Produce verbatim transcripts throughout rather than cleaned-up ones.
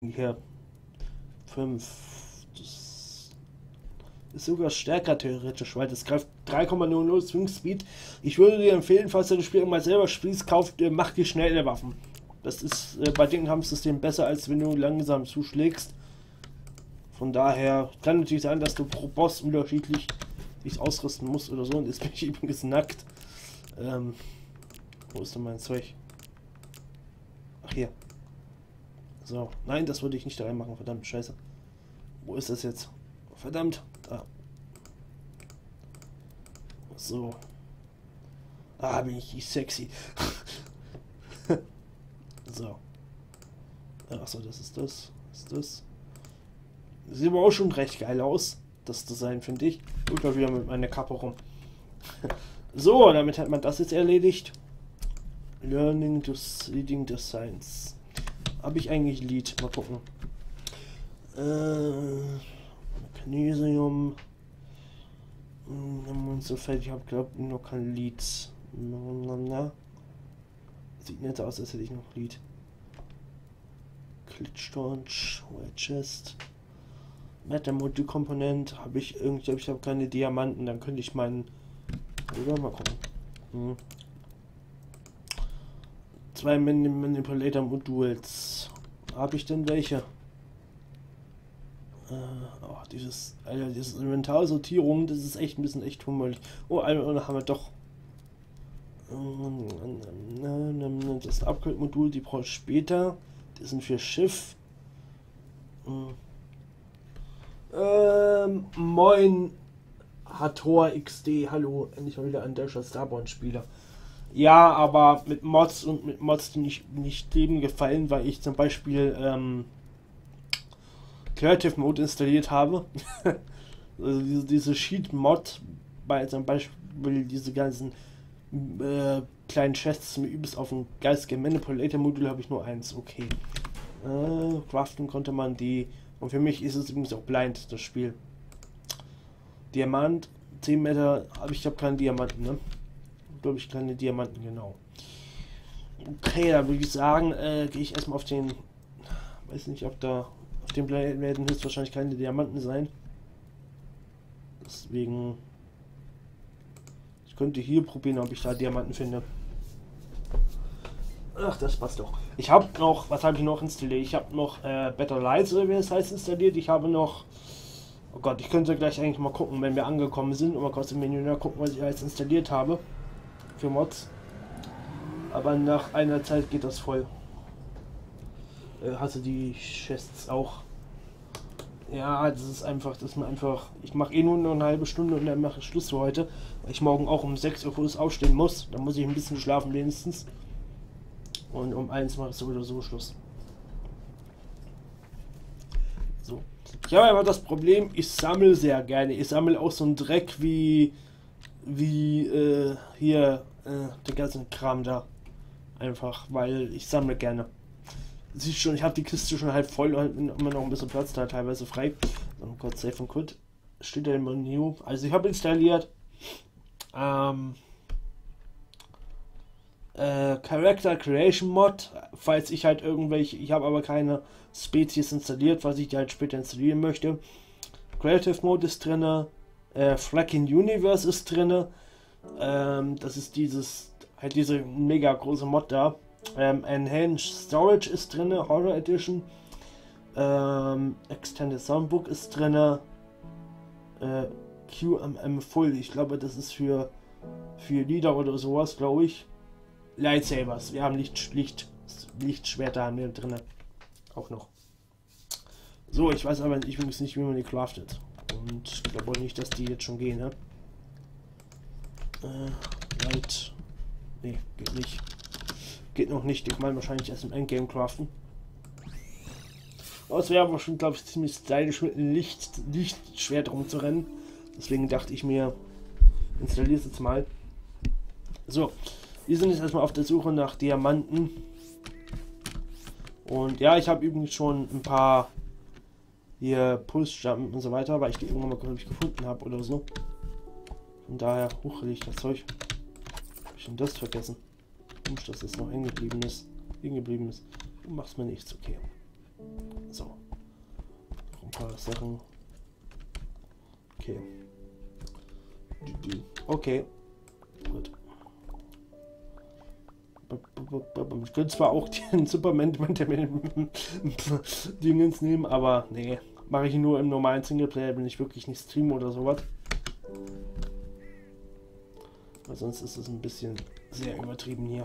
Hier fünf. Das ist sogar stärker theoretisch, weil das greift drei Komma null null Swing Speed. Ich würde dir empfehlen, falls du das Spiel mal selber spielst, kauft, äh, mach dir schnelle Waffen. Das ist äh, bei dem Kampfsystem besser, als wenn du langsam zuschlägst. Von daher kann natürlich sein, dass du pro Boss unterschiedlich dich ausrüsten musst oder so. Und jetzt bin ich übrigens nackt. Ähm, wo ist denn mein Zeug? Ach, hier. So, nein, das würde ich nicht da reinmachen, verdammt, scheiße. Wo ist das jetzt? Verdammt, da. So. Ah, bin ich sexy. So. Achso, das ist das. Das ist das. Sieht aber auch schon recht geil aus. Das Design, finde ich. Ich mal wieder mit meiner Kappe rum. So, damit hat man das jetzt erledigt. Learning to Leading the Science. Habe ich eigentlich Lead? Mal gucken. Äh, Magnesium. Hm, so fertig. Ich habe glaube ich noch kein Lead. Na, na. Sieht nicht aus, als hätte ich noch Lead. Klitschtorch, White Chest. Metal Multi-Komponent. Habe ich irgendwie, ich habe keine Diamanten, dann könnte ich meinen. Oder mal gucken. Hm. Zwei Manipulator Modules. Habe ich denn welche? Äh, oh, dieses, Alter, dieses Inventarsortierung, das ist echt ein bisschen echt hummelig. Oh, Alter, haben wir doch. Das Upgrade-Modul, die brauche ich später. Die sind für Schiff. Ähm, moin, Hator X D, hallo, endlich mal wieder ein deutscher Starborn-Spieler. Ja, aber mit Mods und mit Mods, die nicht, nicht jedem gefallen, weil ich zum Beispiel ähm, Creative Mode installiert habe. Also diese, diese Sheet-Mod, bei zum Beispiel diese ganzen äh, kleinen Chests mit übelst auf dem geistigen Manipulator-Modul habe ich nur eins, okay. Äh, craften konnte man die, und für mich ist es übrigens auch blind, das Spiel. Diamant, zehn Meter, aber ich habe keinen Diamanten, ne? Glaube ich, keine Diamanten, genau. Okay, da würde ich sagen, äh, gehe ich erstmal auf den, weiß nicht, ob da, auf dem Planeten werden höchstwahrscheinlich keine Diamanten sein. Deswegen, ich könnte hier probieren, ob ich da Diamanten finde. Ach, das passt doch. Ich habe noch, was habe ich noch installiert? Ich habe noch äh, Better Lights, oder wie das heißt, installiert. Ich habe noch, oh Gott, ich könnte gleich eigentlich mal gucken, wenn wir angekommen sind, und mal kurz im Menü gucken, was ich alles installiert habe. Für Mods. Aber nach einer Zeit geht das voll. Äh, hast du die Chests auch? Ja, das ist einfach, das ist mir einfach. Ich mache eh nur noch eine halbe Stunde und dann mache ich Schluss für heute. Weil ich morgen auch um sechs Uhr früh aufstehen muss. Da muss ich ein bisschen schlafen wenigstens. Und um eins mache ich so oder so Schluss. So. Ich habe einfach das Problem, ich sammle sehr gerne. Ich sammle auch so einen Dreck wie wie äh, hier äh, den ganzen Kram da. Einfach, weil ich sammle gerne. Siehst schon, ich habe die Kiste schon halb voll und immer noch ein bisschen Platz da teilweise frei. So, kurz Save und Quit. Steht da im Menü. Also ich habe installiert ähm, äh, Character Creation Mod, falls ich halt irgendwelche, ich habe aber keine Spezies installiert, was ich halt später installieren möchte. Creative Mode ist drin. Äh, Fracking Universe ist drin. Ähm, das ist dieses, halt diese mega große Mod da. Ähm, Enhanced Storage ist drin, Horror Edition. Ähm, Extended Soundbook ist drin. Äh, Q M M Full, ich glaube, das ist für, für Lieder oder sowas, glaube ich. Lightsabers, wir haben Licht, Licht, Lichtschwerter haben wir drin. Auch noch. So, ich weiß aber ich weiß nicht, wie man die craftet. Und ich glaube nicht, dass die jetzt schon gehen, ne? Äh, Light. Ne, geht nicht. Geht noch nicht. Ich meine wahrscheinlich erst im Endgame craften. Aber es wäre aber schon, glaube ich, ziemlich stylisch mit einem Licht, Lichtschwert rumzurennen. Deswegen dachte ich mir, installiere es jetzt mal. So, wir sind jetzt erstmal auf der Suche nach Diamanten. Und ja, ich habe übrigens schon ein paar hier Pulse-Jump und so weiter, weil ich die irgendwann mal, glaube ich, gefunden habe oder so. Von daher, hochhält ich das Zeug. Hab ich schon das vergessen? Komisch, dass das noch hängen geblieben ist. Hängen geblieben ist. Du machst mir nichts, okay. So. Noch ein paar Sachen. Okay. Okay. Gut. Ich könnte zwar auch den Superman Dingens nehmen, aber nee. Mache ich nur im normalen Singleplayer, wenn ich wirklich nicht streame oder sowas. Weil sonst ist es ein bisschen sehr übertrieben hier.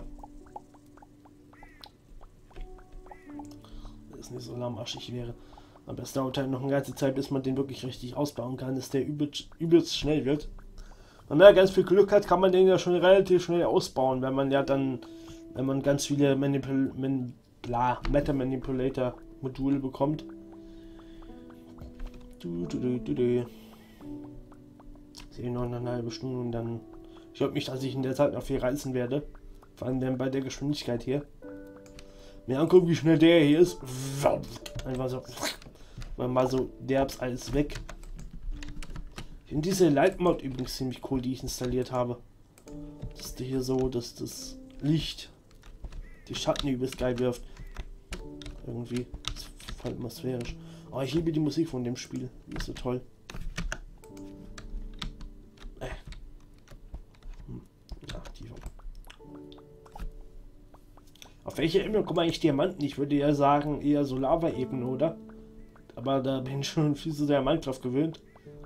Wenn es nicht so lahmarschig wäre. Aber es dauert halt noch eine ganze Zeit, bis man den wirklich richtig ausbauen kann, dass der übelst, übelst schnell wird. Wenn man ja ganz viel Glück hat, kann man den ja schon relativ schnell ausbauen, wenn man ja dann, wenn man ganz viele Manipul Man bla, Meta Manipulator Module bekommt. Du, du, du, du, du. Sehe noch eine halbe Stunde und dann. Ich glaube nicht, dass ich in der Zeit noch viel reißen werde. Vor allem dann bei der Geschwindigkeit hier. Mir angucken, wie schnell der hier ist. Einfach so. Mal so derbs alles weg. Ich finde diese Light-Mod übrigens ziemlich cool, die ich installiert habe. Dass die hier so, dass das Licht die Schatten übelst geil wirft. Irgendwie. Das ist voll atmosphärisch. Oh, ich liebe die Musik von dem Spiel. Die ist so toll. Äh. Hm. Aktiver. Auf welche Ebene kommen eigentlich Diamanten? Ich würde ja sagen, eher so Lava-Ebene, oder? Aber da bin ich schon viel zu sehr Minecraft gewöhnt.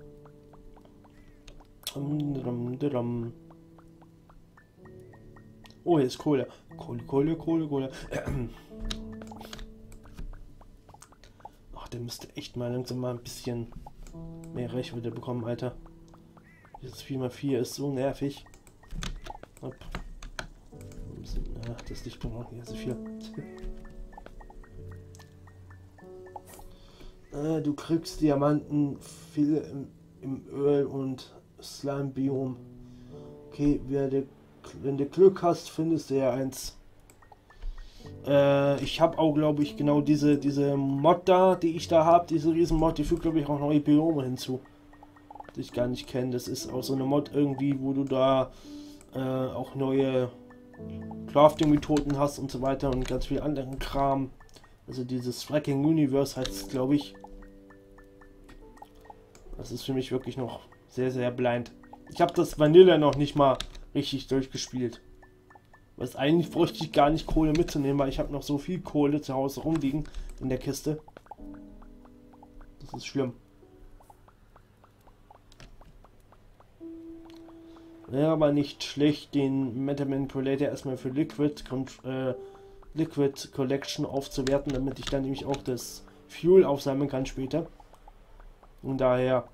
Oh, hier ist Kohle. Kohle, Kohle, Kohle, Kohle. Ach, der müsste echt mal langsam mal ein bisschen mehr Reichweite bekommen, Alter. Dieses vier mal vier ist so nervig. Hopp. Ach, das Licht bringt auch nicht so viel. äh, du kriegst Diamanten, viele im, im Öl und Slime-Biom. Okay, wer der, wenn du Glück hast, findest du ja eins. Äh, ich habe auch, glaube ich, genau diese, diese Mod da, die ich da habe, diese riesen Mod, die fügt, glaube ich, auch neue Biome hinzu. Die ich gar nicht kenne. Das ist auch so eine Mod irgendwie, wo du da äh, auch neue Crafting-Methoden hast und so weiter und ganz viel anderen Kram. Also dieses Fracking Universe heißt es, glaube ich. Das ist für mich wirklich noch sehr, sehr blind. Ich habe das Vanilla noch nicht mal richtig durchgespielt. Was eigentlich bräuchte ich gar nicht Kohle mitzunehmen, weil ich habe noch so viel Kohle zu Hause rumliegen in der Kiste. Das ist schlimm. Ja, aber nicht schlecht, den Meta Manipulator erstmal für Liquid, äh, Liquid Collection aufzuwerten, damit ich dann nämlich auch das Fuel aufsammeln kann später. Und daher,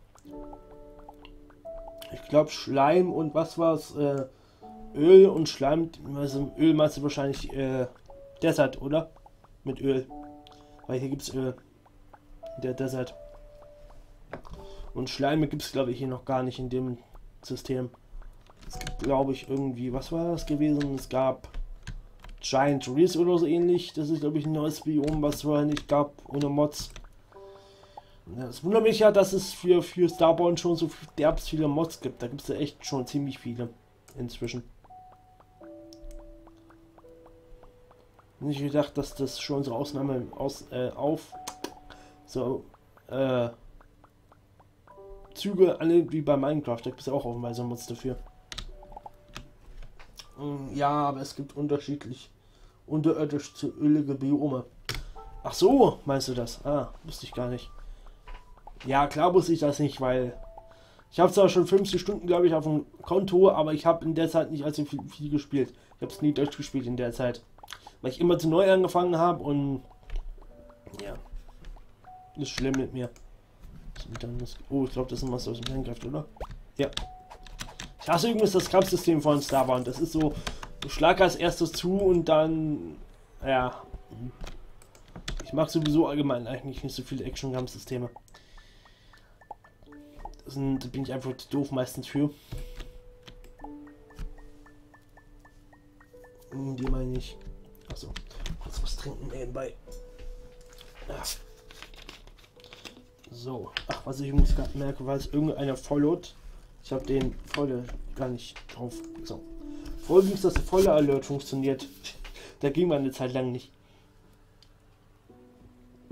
ich glaube Schleim und was war's, äh, Öl und Schleim, also Öl meinst du wahrscheinlich äh, Desert, oder? Mit Öl. Weil hier gibt es Öl. Der Desert. Und Schleime gibt es, glaube ich, hier noch gar nicht in dem System. Es gibt, glaube ich, irgendwie, was war das gewesen? Es gab Giant Trees oder so ähnlich. Das ist, glaube ich, ein neues Biom, was es vorher nicht gab, ohne Mods. Es wundert mich ja, dass es für, für Starborn schon so derbs viele Mods gibt. Da gibt es ja echt schon ziemlich viele inzwischen. Nicht gedacht, dass das schon so Ausnahme aus äh, auf so äh, Züge alle wie bei Minecraft. Da gibt es ja auch offenbar so Mods dafür. Ja, aber es gibt unterschiedlich unterirdisch zu ölige Biome. Ach so, meinst du das? Ah, wusste ich gar nicht. Ja, klar wusste ich das nicht, weil ich habe zwar schon fünfzig Stunden, glaube ich, auf dem Konto, aber ich habe in der Zeit nicht allzu viel, viel gespielt. Ich habe es nie durchgespielt in der Zeit, weil ich immer zu neu angefangen habe und ja, ist schlimm mit mir. Oh, ich glaube, das ist was aus dem Minecraft, oder? Ja. Ich hasse übrigens das Kampfsystem von Starbound. Das ist so, ich schlage als erstes zu und dann, ja, ich mag sowieso allgemein eigentlich nicht so viele Action-Kampfsysteme. Da bin ich einfach doof meistens für. Die meine ich. Achso, kurz was trinken nebenbei. Ja. So, ach, was ich übrigens gerade merke, weil es irgendeiner followt. Ich habe den volle gar nicht drauf. So. Vorher ging es, dass der volle Alert funktioniert. Da ging man eine Zeit lang nicht.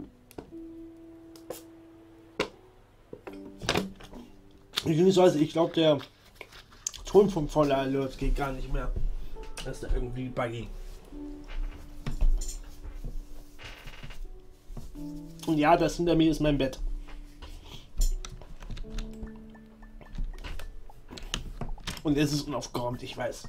Beziehungsweise, ich glaube, der Ton vom Voller Alert geht gar nicht mehr. Das ist da irgendwie buggy. Und ja, das hinter mir ist mein Bett. Und es ist unaufgeräumt, ich weiß.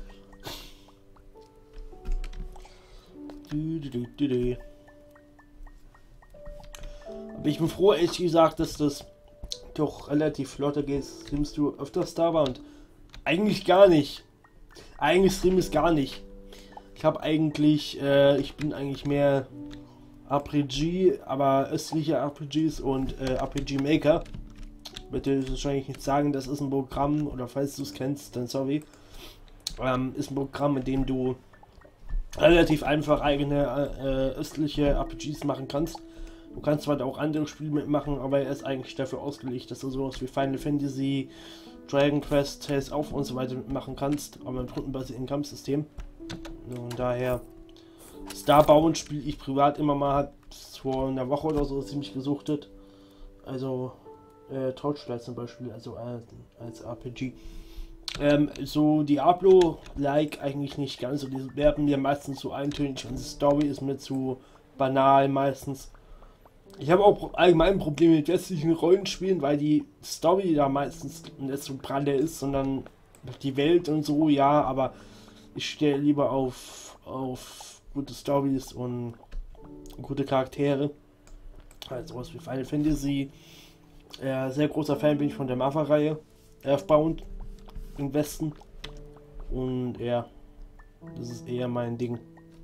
Aber ich bin froh, ehrlich gesagt, dass das doch relativ flotter geht. Streamst du öfters da war und eigentlich gar nicht. Eigentlich stream ist gar nicht. Ich habe eigentlich, äh, ich bin eigentlich mehr R P G, aber östliche R P Gs und äh, R P G Maker. Bitte wahrscheinlich nicht sagen, das ist ein Programm, oder falls du es kennst, dann sorry. Ähm, ist ein Programm, in dem du relativ einfach eigene äh, östliche R P Gs machen kannst. Du kannst zwar auch andere Spiele mitmachen, aber er ist eigentlich dafür ausgelegt, dass du sowas wie Final Fantasy, Dragon Quest, Tales of und so weiter mitmachen kannst, aber im rundenbasierten Kampfsystem. Und daher, Starbound spiele ich privat immer mal, hat vor einer Woche oder so ziemlich gesuchtet. Also äh, Torchlight zum Beispiel, also als, als R P G. Ähm, so Diablo-like eigentlich nicht ganz, so die werden mir meistens zu eintönig und die Story ist mir zu banal meistens. Ich habe auch allgemein Probleme mit westlichen Rollenspielen, weil die Story da meistens nicht so pralle ist, sondern die Welt und so, ja, aber ich stehe lieber auf, auf gute Stories und gute Charaktere. Also sowas wie Final Fantasy. Äh, sehr großer Fan bin ich von der Mafia-Reihe. Earthbound im Westen. Und ja, das ist eher mein Ding.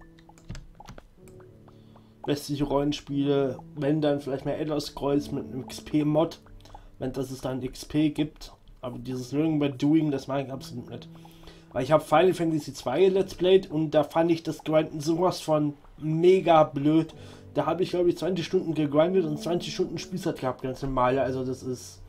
Westliche Rollenspiele, wenn dann vielleicht mal Elder Scrolls mit einem X P-Mod, wenn das es dann X P gibt. Aber dieses Learning by Doing, das mag ich absolut nicht. Weil ich habe Final Fantasy zwei Let's Played und da fand ich das Grinden sowas von mega blöd. Da habe ich glaube ich zwanzig Stunden gegrindet und zwanzig Stunden Spielzeit gehabt, ganz normal. Also das ist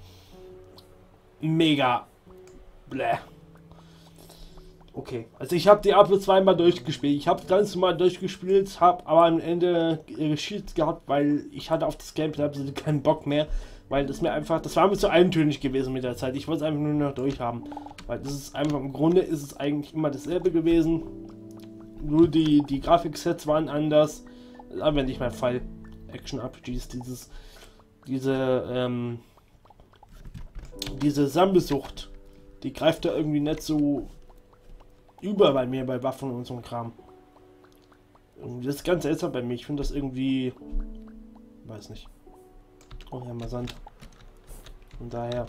mega bläh. Okay, also ich habe Diablo zwei mal durchgespielt. Ich habe ganz normal durchgespielt, habe aber am Ende geschielt gehabt, weil ich hatte auf das Gameplay absolut keinen Bock mehr, weil das mir einfach, das war mir zu eintönig gewesen mit der Zeit. Ich wollte es einfach nur noch durchhaben, weil das ist einfach, im Grunde ist es eigentlich immer dasselbe gewesen, nur die, die Grafiksets waren anders, das ist aber nicht mein Fall. Action-R P Gs, dieses, diese, ähm, diese Sammelsucht, die greift da irgendwie nicht so über bei mir bei Waffen und so ein Kram. Und das ist ganz seltsam bei mir. Ich finde das irgendwie, weiß nicht. Oh ja, mal Sand. Von daher.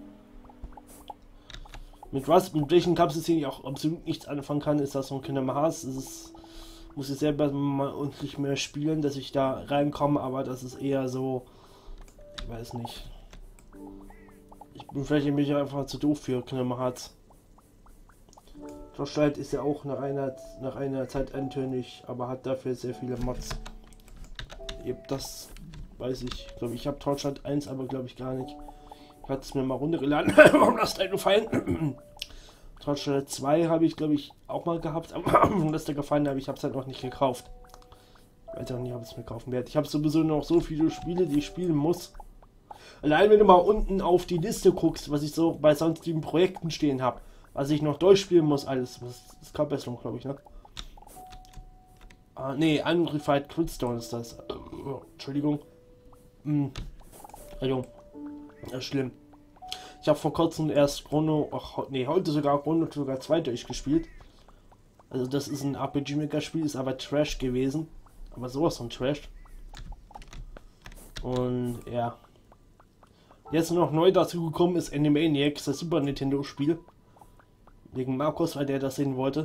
Mit was, mit welchen Kampfsystem ich auch absolut nichts anfangen kann, ist das so ein Kingdom Hearts. Das ist, muss ich selber mal und nicht mehr spielen, dass ich da reinkomme, aber das ist eher so, ich weiß nicht. Ich bin vielleicht nämlich einfach zu doof für Kingdom Hearts. Torchlight ist ja auch nach einer, nach einer Zeit eintönig, aber hat dafür sehr viele Mods. Das weiß ich. Ich glaube, ich habe Torchlight eins, aber glaube ich gar nicht. Ich hatte es mir mal runtergeladen. Warum das da gefallen? Torchlight zwei habe ich glaube ich auch mal gehabt, aber warum das da gefallen habe, ich habe es halt noch nicht gekauft. Ich weiß auch nicht, ob ich es mir kaufen werde. Ich habe sowieso noch so viele Spiele, die ich spielen muss. Allein wenn du mal unten auf die Liste guckst, was ich so bei sonstigen Projekten stehen habe, was ich noch durchspielen muss, alles. Das ist Verbesserung, glaube ich, ne? Ah, ne, Unrefied Crystone ist das. Oh, Entschuldigung. Hm. Also, das ist schlimm. Ich habe vor kurzem erst Chrono, ach, nee, heute sogar Chrono sogar zwei durchgespielt. Also, das ist ein R P G-Maker-Spiel, ist aber Trash gewesen. Aber sowas von Trash. Und, ja. Jetzt noch neu dazu gekommen ist Animaniacs, das Super Nintendo-Spiel. Wegen Markus, weil der das sehen wollte.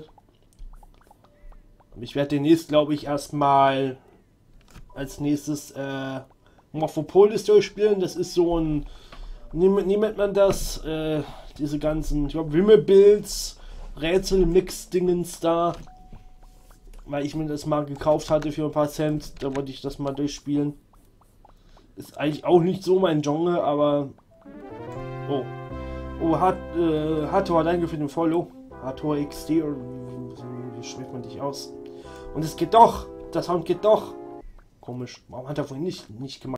Ich werde demnächst, glaube ich, erstmal als nächstes äh, Morphopolis durchspielen. Das ist so ein, wie nennt man das? Äh, diese ganzen, ich glaube, Wimmelbilds, Rätsel-Mix-Dingens da. Weil ich mir das mal gekauft hatte für ein paar Cent. Da wollte ich das mal durchspielen. Ist eigentlich auch nicht so mein Genre, aber... Oh. Oh, hat, äh, Hathor, danke für den Follow. Hathor X D, oder wie, wie spricht man dich aus? Und es geht doch! Der Sound geht doch! Komisch, warum hat er vorhin nicht, nicht gemacht?